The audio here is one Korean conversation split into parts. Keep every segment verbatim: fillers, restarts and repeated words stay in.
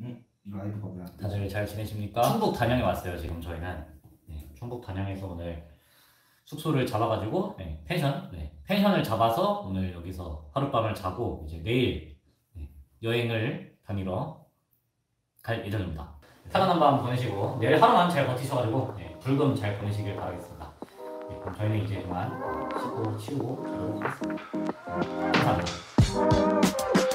응? 라이브가 뭐야? 다들 잘 지내십니까? 충북 단양에 왔어요. 지금 저희는 네, 충북 단양에서 오늘 숙소를 잡아가지고 네, 펜션 네, 펜션을 잡아서 오늘 여기서 하룻밤을 자고 이제 내일 네, 여행을 다니러 갈 예정입니다. 편안한 밤 보내시고 내일 하루만 잘 버티셔가지고 네, 불금 잘 보내시길 바라겠습니다. 네, 그럼 저희는 이제 그만 씻고 치우고 자도록 하겠습니다. 감사합니다.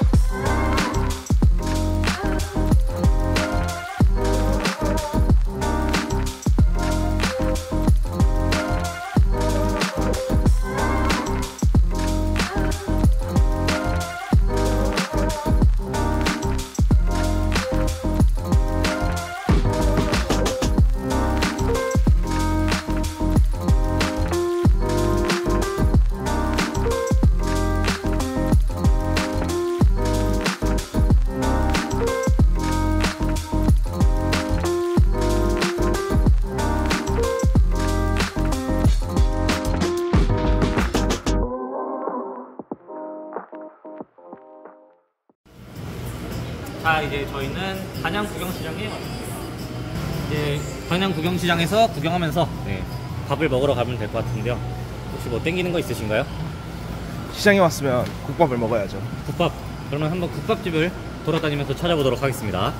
자, 이제 저희는 단양 구경시장에 왔습니다. 이제 단양 구경시장에서 구경하면서 네, 밥을 먹으러 가면 될 것 같은데요. 혹시 뭐 땡기는 거 있으신가요? 시장에 왔으면 국밥을 먹어야죠. 국밥. 그러면 한번 국밥집을 돌아다니면서 찾아보도록 하겠습니다.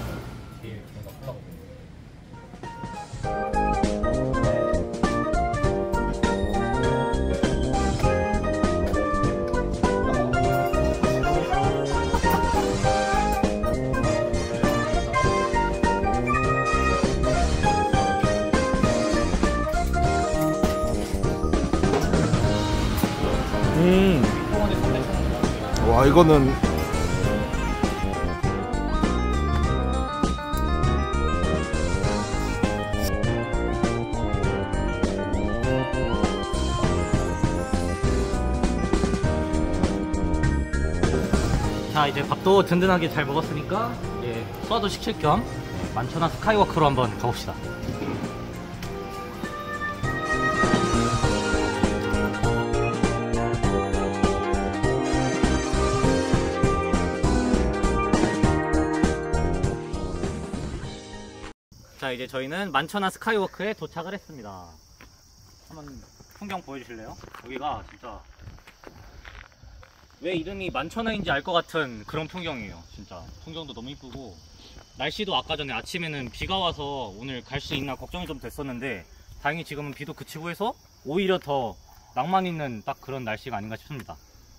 음. 와, 이거는 자, 이제 밥도 든든하게 잘 먹었으니까 이제 소화도 시킬 겸 만천하 스카이워크로 한번 가봅시다. 자, 이제 저희는 만천하 스카이워크에 도착을 했습니다. 한번 풍경 보여주실래요? 여기가 진짜 왜 이름이 만천하인지 알 것 같은 그런 풍경이에요. 진짜 풍경도 너무 이쁘고 날씨도 아까 전에 아침에는 비가 와서 오늘 갈 수 있나 걱정이 좀 됐었는데 다행히 지금은 비도 그치고 해서 오히려 더 낭만 있는 딱 그런 날씨가 아닌가 싶습니다.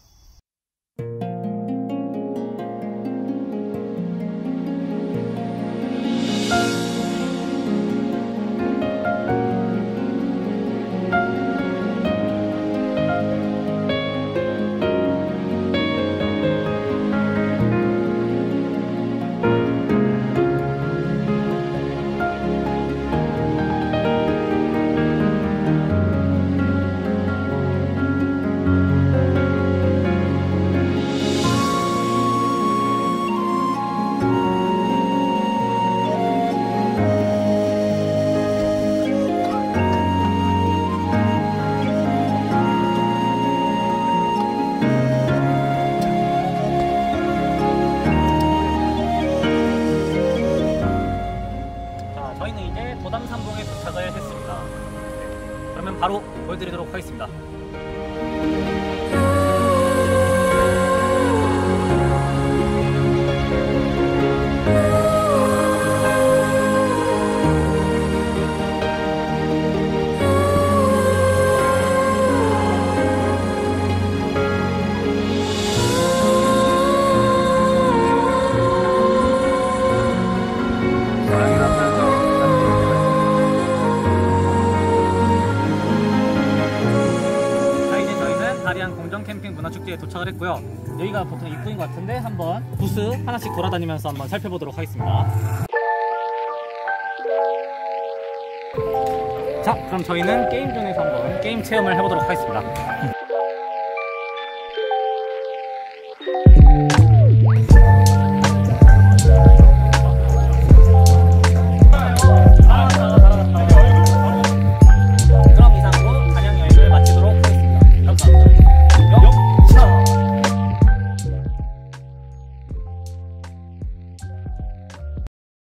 도담산봉에 도착을 했습니다. 그러면 바로 보여드리도록 하겠습니다. 캠핑 문화축제에 도착을 했고요. 여기가 보통 입구인 것 같은데 한번 부스 하나씩 돌아다니면서 한번 살펴보도록 하겠습니다. 자, 그럼 저희는 게임존에서 한번 게임 체험을 해보도록 하겠습니다.